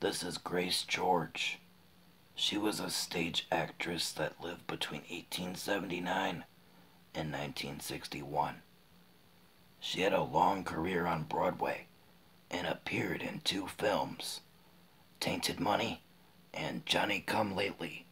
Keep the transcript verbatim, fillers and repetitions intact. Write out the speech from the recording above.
This is Grace George. She was a stage actress that lived between eighteen seventy-nine and nineteen sixty-one. She had a long career on Broadway and appeared in two films, Tainted Money and Johnny Come Lately.